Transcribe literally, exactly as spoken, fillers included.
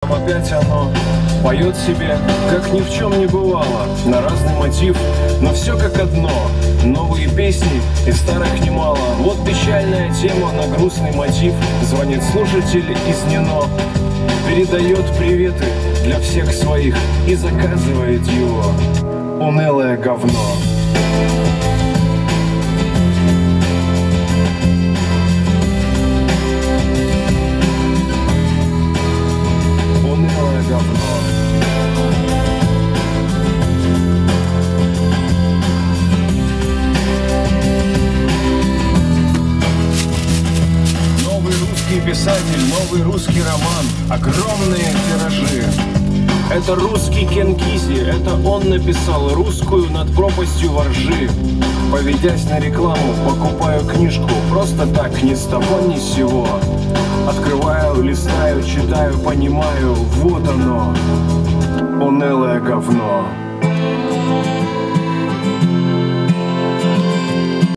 там опять оно поет себе, как ни в чем не бывало, на разный мотив, но все как одно. Новые песни и старых немало. Вот печальная тема на грустный мотив. Звонит слушатель из НИНО, передает приветы для всех своих и заказывает его унылое говно. Унылое говно. Писатель, новый русский роман, огромные тиражи. Это русский Кен Кизи, это он написал русскую над пропастью воржи. Поведясь на рекламу, покупаю книжку просто так, ни с того ни с сего. Открываю, листаю, читаю, понимаю, вот оно, унылое говно.